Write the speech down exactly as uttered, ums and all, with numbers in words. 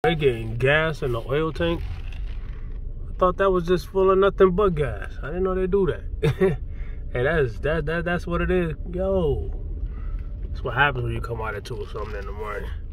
They getting gas in the oil tank. I thought that was just full of nothing but gas. I didn't know they do that. Hey, that's that that that's what it is. Yo, that's what happens when you come out at two or something in the morning.